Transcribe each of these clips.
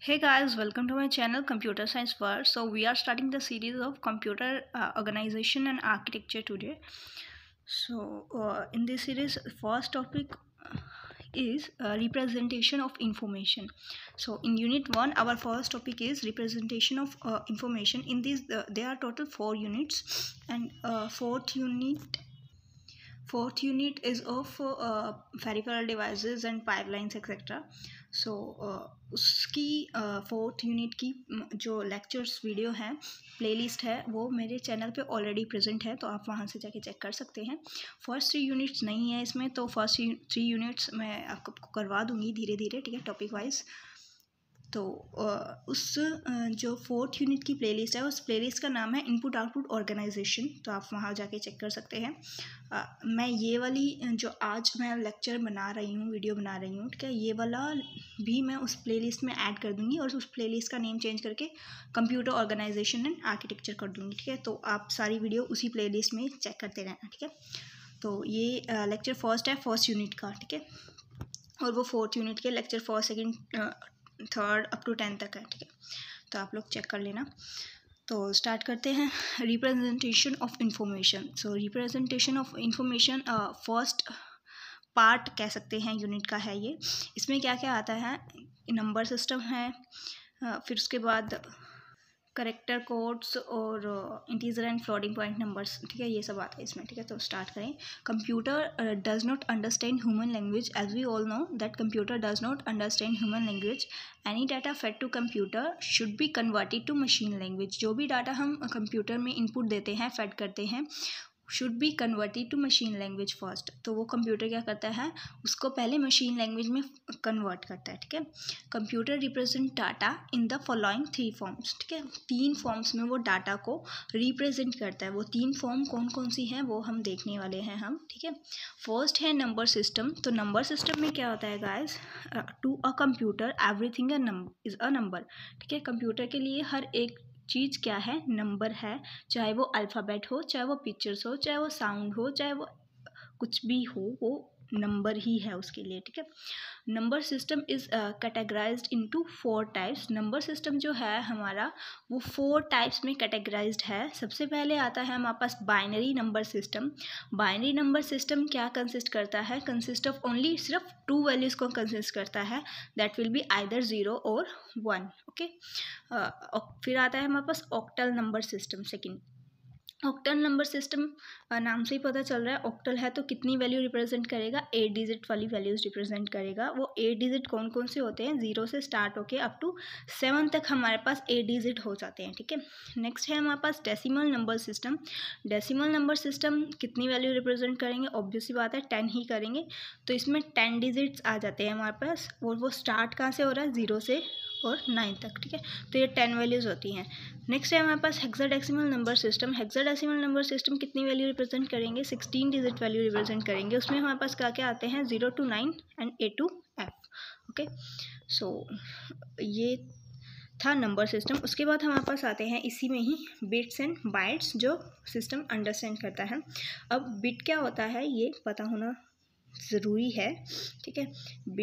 Hey guys, welcome to my channel Computer Science World. So we are starting the series of computer organization and architecture today. So in this series, first topic is representation of information. So in unit 1, our first topic is representation of information. In this, there are total 4 units, and fourth unit is of peripheral devices and pipelines etc. सो उसकी fourth unit की जो lectures video है playlist है वो मेरे channel पे already present है, तो आप वहाँ से जाके चेक कर सकते हैं. फर्स्ट 3 यूनिट्स नहीं है इसमें, तो फर्स्ट 3 यूनिट्स मैं आपको करवा दूँगी धीरे धीरे, ठीक है, टॉपिक वाइज. तो उस जो फोर्थ यूनिट की प्लेलिस्ट है उस प्लेलिस्ट का नाम है इनपुट आउटपुट ऑर्गेनाइजेशन, तो आप वहाँ जाके चेक कर सकते हैं. मैं ये वाली जो आज मैं लेक्चर बना रही हूँ, वीडियो बना रही हूँ, ठीक है, ये वाला भी मैं उस प्लेलिस्ट में ऐड कर दूँगी और उस प्लेलिस्ट का नेम चेंज करके कंप्यूटर ऑर्गेनाइजेशन एंड आर्किटेक्चर कर दूँगी, ठीक है. तो आप सारी वीडियो उसी प्लेलिस्ट में चेक करते रहना, ठीक है. तो ये लेक्चर फर्स्ट है फर्स्ट यूनिट का, ठीक है, और वो फोर्थ यूनिट के lecture first second third up to 10 तक है, ठीक है. तो आप लोग चेक कर लेना. तो स्टार्ट करते हैं. Representation of information. So representation of information first part कह सकते हैं यूनिट का है ये. इसमें क्या क्या आता है, नंबर सिस्टम है, फिर उसके बाद करेक्टर कोड्स और integer and floating point numbers, ठीक है, ये सब आता है इसमें, ठीक है. तो स्टार्ट करें. Computer does not understand human language. As we all know that computer does not understand human language. Any data fed to computer should be converted to machine language. जो भी डाटा हम कंप्यूटर में input देते हैं, fed करते हैं, should be converted to machine language first. तो वो कंप्यूटर क्या करता है, उसको पहले मशीन लैंग्वेज में कन्वर्ट करता है, ठीक है. Computer represent data in the following 3 forms, ठीक है. 3 फॉर्म्स में वो डाटा को रिप्रेजेंट करता है. वो 3 फॉर्म कौन कौन सी हैं वो हम देखने वाले हैं हम, ठीक है. फर्स्ट है नंबर सिस्टम. तो नंबर सिस्टम में क्या होता है guys, to a computer everything is a number, ठीक है. कंप्यूटर के लिए हर एक चीज़ क्या है, नंबर है. चाहे वो अल्फ़ाबेट हो, चाहे वो पिक्चर्स हो, चाहे वो साउंड हो, चाहे वो कुछ भी हो, वो नंबर ही है उसके लिए, ठीक है. Number system is categorized into 4 types. Number system जो है हमारा वो 4 टाइप्स में कैटेगराइज्ड है. सबसे पहले आता है हमारे पास binary number system. Binary number system क्या कंसिस्ट करता है, कंसिस्ट ऑफ ओनली सिर्फ 2 वैल्यूज़ को कंसिस्ट करता है. दैट विल बी आइदर 0 और 1, ओके. फिर आता है हमारे पास octal number system second. Octal number system नाम से ही पता चल रहा है, ऑक्टल है तो कितनी वैल्यू रिप्रेजेंट करेगा, 8 डिजिट वाली वैल्यूज़ रिप्रेजेंट करेगा. वो 8 डिजिट कौन कौन से होते हैं, 0 से स्टार्ट होके अप टू 7 तक हमारे पास 8 डिजिट हो जाते हैं, ठीक है. नेक्स्ट है हमारे पास decimal number system. Decimal number system कितनी वैल्यू रिप्रेजेंट करेंगे, ऑब्वियस सी बात है 10 ही करेंगे. तो इसमें 10 डिजिट्स आ जाते हैं हमारे पास, और वो स्टार्ट कहाँ से हो रहा है, 0 से और 9 तक, ठीक है. तो ये 10 वैल्यूज़ होती हैं. नेक्स्ट है हमारे पास hexadecimal number system. Hexadecimal number system कितनी वैल्यू रिप्रेजेंट करेंगे, 16 डिजिट वैल्यू रिप्रेजेंट करेंगे. उसमें हमारे पास क्या क्या आते हैं, 0 to 9 and A to F, okay. So ये था नंबर सिस्टम. उसके बाद हमारे पास आते हैं इसी में ही बिट्स एंड बाइट्स, जो सिस्टम अंडरस्टैंड करता है. अब बिट क्या होता है ये पता होना ज़रूरी है, ठीक है.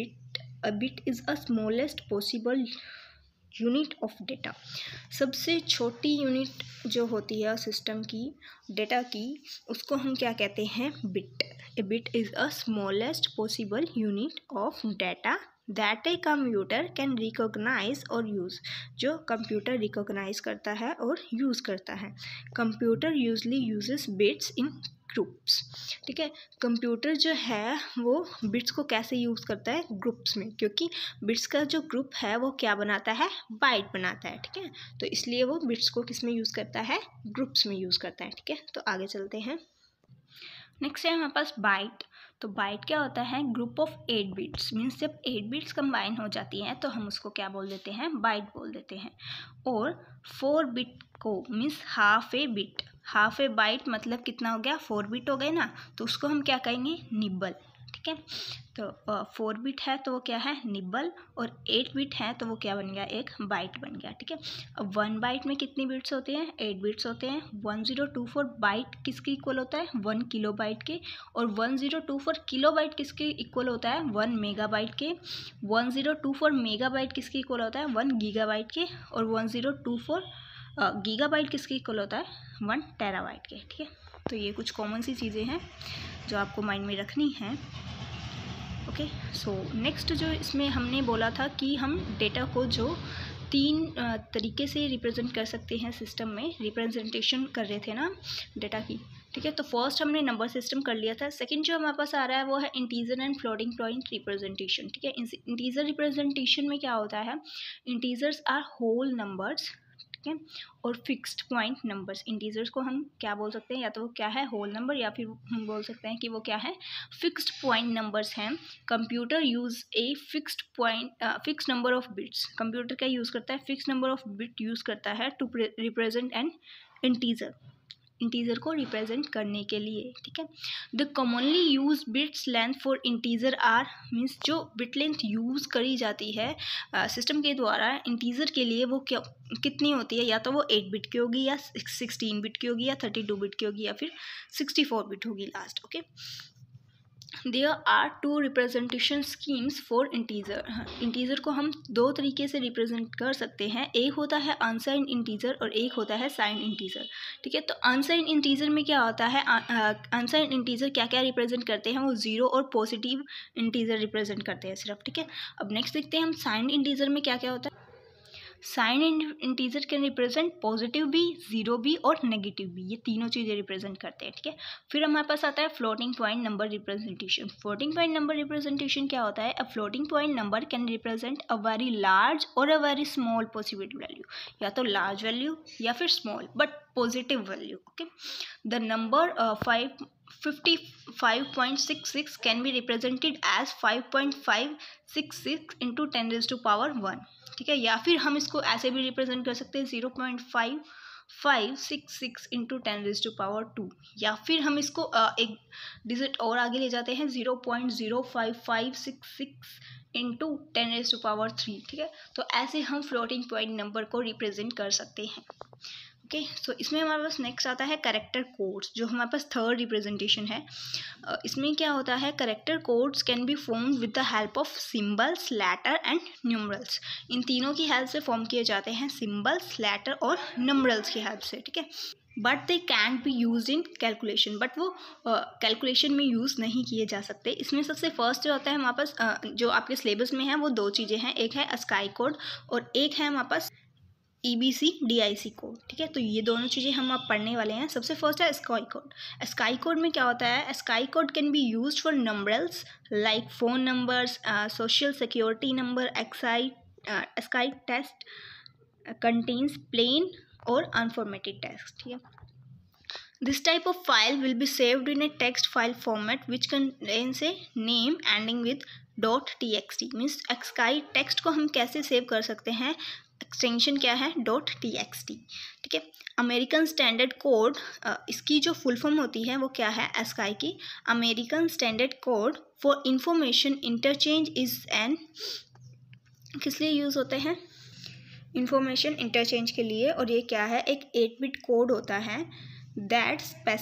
Bit is a smallest possible unit of data. सबसे छोटी यूनिट जो होती है सिस्टम की, डेटा की, उसको हम क्या कहते हैं, bit. A bit is a smallest possible unit of data that a computer can recognize और यूज़. जो कंप्यूटर रिकॉग्नाइज करता है और यूज़ करता है. Computer usually uses bits in groups, ठीक है. कंप्यूटर जो है वो बिट्स को कैसे यूज़ करता है, ग्रुप्स में, क्योंकि बिट्स का जो ग्रुप है वो क्या बनाता है, बाइट बनाता है, ठीक है. तो इसलिए वो बिट्स को किस में यूज़ करता है, ग्रुप्स में यूज़ करता है, ठीक है. तो आगे चलते हैं. नेक्स्ट है हमारे पास बाइट. तो बाइट क्या होता है, ग्रुप ऑफ 8 बिट्स. मीन्स जब 8 बिट्स कंबाइन हो जाती हैं तो हम उसको क्या बोल देते हैं, बाइट बोल देते हैं. और 4 बिट को means half a bit. Half a byte मतलब कितना हो गया, 4 बिट हो गए ना, तो उसको हम क्या कहेंगे, निबल, ठीक है। तो 4 बिट है तो वो क्या है, निबल, और 8 बिट है तो वो क्या बन गया, एक बाइट बन गया। ठीक है, अब 1 बाइट में कितनी बिट्स होते हैं, 8 बिट्स होते हैं। 1024 बाइट किसके इक्वल होता है, 1 किलो बाइट के, और 1024 किलो बाइट किसके इक्वल होता है, 1 मेगा बाइट के। 1024 मेगा बाइट किसके इक्वल होता है, 1 गीगा बाइट के, और 1024 गीगा बाइट किसके इक्वल होता है, 1 टेराबाइट के। ठीक है, तो ये कुछ कॉमन सी चीज़ें हैं जो आपको माइंड में रखनी है। ओके, सो नेक्स्ट जो इसमें हमने बोला था कि हम डेटा को जो 3 तरीके से रिप्रेजेंट कर सकते हैं, सिस्टम में रिप्रेजेंटेशन कर रहे थे ना डेटा की। ठीक है, तो फर्स्ट हमने नंबर सिस्टम कर लिया था। सेकंड जो हमारे पास आ रहा है वो है integer and floating point representation. ठीक है, इंटीजर रिप्रेजेंटेशन में क्या होता है, इंटीजर्स आर होल नंबर्स, ठीक है, और फिक्स्ड पॉइंट नंबर्स। इंटीजर्स को हम क्या बोल सकते हैं, या तो वो क्या है, होल नंबर, या फिर हम बोल सकते हैं कि वो क्या है, फिक्स्ड पॉइंट नंबर्स हैं। Computer use a fixed number of bits. Computer क्या यूज़ करता है, fixed number of bit use करता है to represent an integer, integer को रिप्रेजेंट करने के लिए। ठीक है, the commonly use bits length for integer are, means जो बिट लेंथ यूज़ करी जाती है सिस्टम के द्वारा इंटीजर के लिए वो क्या कितनी होती है, या तो वो 8 बिट की होगी, या 16 बिट की होगी, या 32 बिट की होगी, या फिर 64 बिट होगी last. Okay, there are 2 representation schemes for integer. Integer को हम 2 तरीके से रिप्रेजेंट कर सकते हैं, एक होता है अनसाइंड इंटीजर और एक होता है साइंड इंटीजर। ठीक है, तो अनसाइंड इंटीजर में क्या होता है, अनसाइंड इंटीजर क्या क्या रिप्रेजेंट करते हैं, वो 0 और पॉजिटिव इंटीजर रिप्रेजेंट करते हैं सिर्फ। ठीक है, अब नेक्स्ट देखते हैं हम साइंड इंटीजर में क्या क्या होता है। Signed integer can represent positive भी, जीरो भी और नेगेटिव भी, ये तीनों चीज़ें रिप्रेजेंट करते हैं। ठीक है, फिर हमारे पास आता है floating point number representation. Floating point number representation क्या होता है, a floating point number can represent a very large और a very small possible value, या तो लार्ज वैल्यू या फिर small but positive value. Okay, the number 55.66 can be represented as 5.566 into 10⁻⁴ ठीक है, या फिर हम इसको ऐसे भी रिप्रेजेंट कर सकते हैं 0.5566 इंटू 10⁻², या फिर हम इसको एक डिजिट और आगे ले जाते हैं 0.05566 इंटू 10⁻3। ठीक है, तो ऐसे हम फ्लोटिंग पॉइंट नंबर को रिप्रेजेंट कर सकते हैं। ओके, सो इसमें हमारे पास नेक्स्ट आता है करेक्टर कोड्स, जो हमारे पास थर्ड रिप्रेजेंटेशन है। इसमें क्या होता है, character codes can be form with the help of symbols, letter and numerals. इन तीनों की हेल्प से फॉर्म किए जाते हैं, सिंबल्स, लेटर और नंबरल्स की हेल्प से। ठीक है, but they can't be use in calculation, but वो कैलकुलेशन में यूज़ नहीं किए जा सकते। इसमें सबसे फर्स्ट जो होता है हमारे पास जो आपके सिलेबस में है वो 2 चीज़ें हैं, एक है अस्काई कोड और एक है हमारे पास EBC DIC कोड। ठीक है, तो ये दोनों चीज़ें हम अब पढ़ने वाले हैं। सबसे फर्स्ट है स्काई कोड। स्काई कोड में क्या होता है, ASCII code can be use for numerals like phone numbers, social security number, ASCII text contains plain और अनफॉर्मेटेड टेक्स्ट। ठीक है, this type of file will be saved in a text file format which contains a name ending with .txt। Means ASCII text को हम कैसे save कर सकते हैं, extension क्या है, .txt। ठीक है, अमेरिकन स्टैंडर्ड कोड, इसकी जो फुल फॉर्म होती है वो क्या है, स्काई की American standard code for information interchange is an, किस लिए यूज़ होते हैं, इंफॉर्मेशन इंटरचेंज के लिए। और ये क्या है, एक 8 बिट कोड होता है that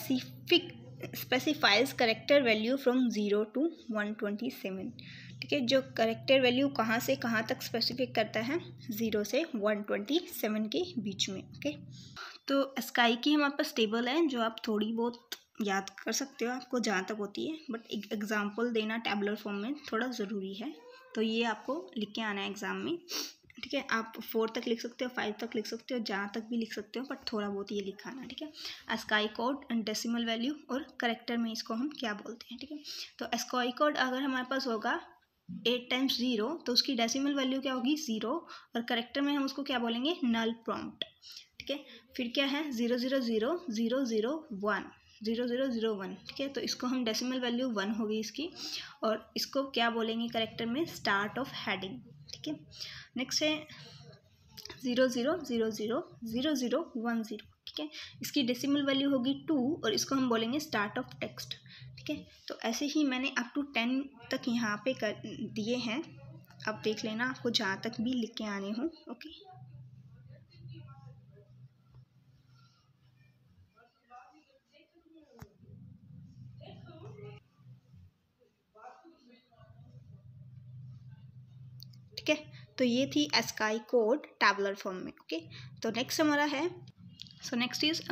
specifies character value from 0 to 127। ठीक है, जो करेक्टर वैल्यू कहाँ से कहाँ तक स्पेसिफिक करता है, 0 से 127 के बीच में। ओके, तो स्काई की हमारे पास टेबल है जो आप थोड़ी बहुत याद कर सकते हो, आपको जहाँ तक होती है, बट एक एग्जाम्पल देना टेबलर फॉर्म में थोड़ा ज़रूरी है, तो ये आपको लिख के आना है एग्ज़ाम में। ठीक है, आप 4 तक लिख सकते हो, 5 तक लिख सकते हो, जहाँ तक भी लिख सकते हो, बट थोड़ा बहुत ये लिखाना। ठीक है, स्काई कोड डेसिमल वैल्यू और करेक्टर में इसको हम क्या बोलते हैं। ठीक है, तो स्काई कोड अगर हमारे पास होगा 8 टाइम्स 0 तो उसकी डेसिमल वैल्यू क्या होगी, 0, और करेक्टर में हम उसको क्या बोलेंगे, नल प्रॉम्प्ट। ठीक है, फिर क्या है 0000001 0001। ठीक है, तो इसको हम डेसिमल वैल्यू 1 होगी इसकी, और इसको क्या बोलेंगे करेक्टर में, स्टार्ट ऑफ हेडिंग। ठीक है, नेक्स्ट है 00000010। ठीक है, इसकी डेसिमल वैल्यू होगी 2 और इसको हम बोलेंगे स्टार्ट ऑफ टेक्स्ट। ठीक है। तो ऐसे ही मैंने अप टू 10 तक यहाँ पे कर दिए हैं। अब देख लेना आपको जहाँ तक भी लिख के आने हों। ओके, ठीक है। तो ये थी ASCII कोड टैबुलर फॉर्म में। ओके, तो नेक्स्ट हमारा है, so next is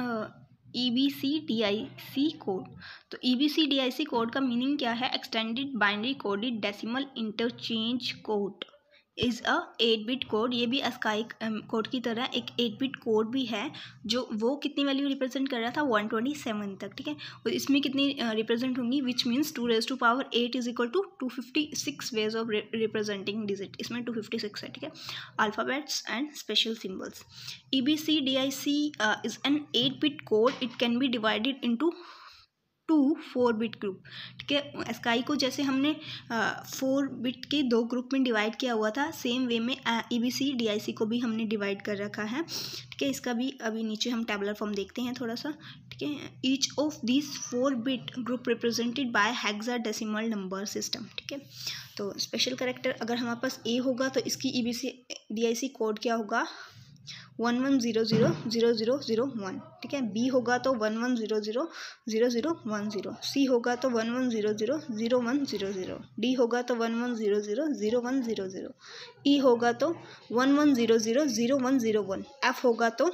EBCDIC code. तो EBCDIC कोड का मीनिंग क्या है? Extended binary coded decimal interchange code is a eight bit code. ये भी ASCII कोड की तरह एक 8-बिट कोड भी है, जो वो कितनी वैल्यू रिप्रेजेंट कर रहा था? 127 तक, ठीक है। और इसमें कितनी रिप्रेजेंट होंगी? Which means 2⁸ is equal to 256 ways of representing digit. इसमें 256 है, ठीक है। Alphabets and special symbols. EBCDIC is an eight bit code. It can be divided into four bit group, ठीक है। ASCII को जैसे हमने 4-बिट के 2 ग्रुप में डिवाइड किया हुआ था, सेम वे में EBCDIC को भी हमने डिवाइड कर रखा है, ठीक है। इसका भी अभी नीचे हम टेबुलर फॉर्म देखते हैं थोड़ा सा, ठीक है। Each of this four bit group represented by hexadecimal number system, ठीक है। तो स्पेशल कैरेक्टर अगर हमारे पास A होगा तो इसकी EBCDIC कोड क्या होगा? 11000001, ठीक है। B होगा तो 11000010, C होगा तो 11000100, D होगा तो 11000100, E होगा तो 11000101, F होगा तो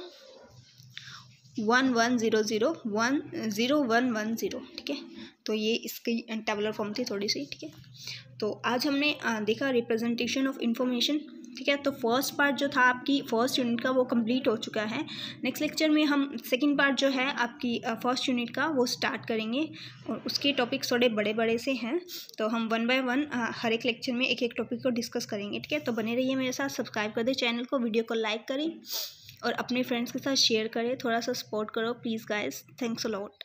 1100100110, ठीक है। तो ये इसकी टेबुलर फॉर्म थी थोड़ी सी, ठीक है। तो आज हमने देखा रिप्रेजेंटेशन ऑफ इंफॉर्मेशन, ठीक है। तो फर्स्ट पार्ट जो था आपकी फर्स्ट यूनिट का वो कंप्लीट हो चुका है। नेक्स्ट लेक्चर में हम सेकंड पार्ट जो है आपकी फर्स्ट यूनिट का वो स्टार्ट करेंगे, और उसके टॉपिक्स थोड़े बड़े बड़े से हैं, तो हम 1 बाय 1 हर एक लेक्चर में एक एक टॉपिक को डिस्कस करेंगे, ठीक है। तो बने रहिए मेरे साथ, सब्सक्राइब कर दें चैनल को, वीडियो को लाइक करें और अपने फ्रेंड्स के साथ शेयर करें, थोड़ा सा सपोर्ट करो please guys. Thanks a lot.